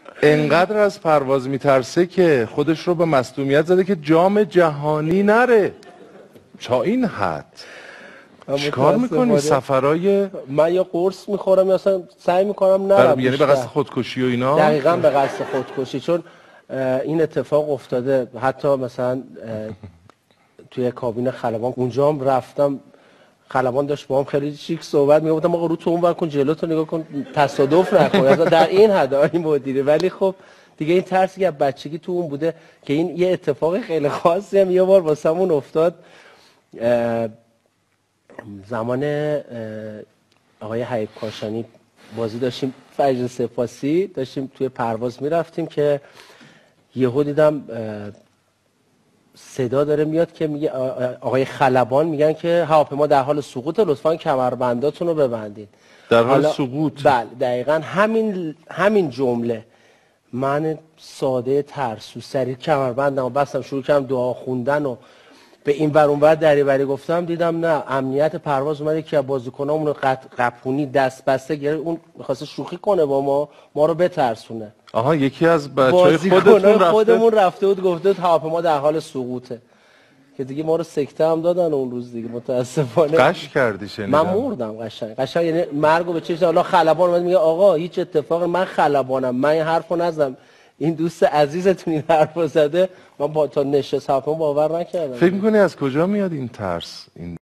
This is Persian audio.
انقدر از پرواز میترسه که خودش رو به مصدومیت زده که جام جهانی نره. تا این حد چیکار میکنی؟ سفرهای من یا قرص میخورم یا اصلا سعی میکنم نرم. یعنی به قصد خودکشی و اینا؟ دقیقاً به قصد خودکشی، چون این اتفاق افتاده. حتی مثلا توی کابین خلبان اونجا هم رفتم، خلبان داشت با هم خیلی شیک صحبت میگفتم آقا رو تو اون ور کن، جلو تو نگاه کن، تصادف نکن. در این حد این مدیره. ولی خب دیگه این ترسی که بچگی تو اون بوده که این یه اتفاق خیلی خاصی هم یه بار واسمون افتاد. زمان آقای حبیب کاشانی بازی داشتیم، فجر سپاسی داشتیم توی پرواز میرفتیم که یهو دیدم صدا داره میاد که میگه آقای خلبان میگن که هواپیما در حال سقوط، لطفاً کمربنداتون رو ببندید. در حال سقوط؟ بله دقیقاً همین جمله. من ساده ترسو سریع کمربندم و بستم، شروع کردم دعا خوندن و به این ور اون ور دریوری گفتم. دیدم نه، امنیت پرواز اومد که بازیکنامون رو قپونی دست بسته گرفت، اون می‌خواد شوخی کنه با ما رو بترسونه. آها، یکی از بچهای خودمون رفته بود گفته بود هواپیما در حال سقوطه، که دیگه ما رو سکته هم دادن اون روز دیگه متاسفانه. قش کردی شنیدم. من مردم قشنگ یعنی مرگو به چشم. حالا خلبان اومد میگه آقا هیچ اتفاقی، من خلبانم، من این حرفو نزدم، این دوست عزیزتون این حرفو زده. من با تا نشست هواپیما باور نکردم. فکر می‌کنی از کجا میاد این ترس؟ این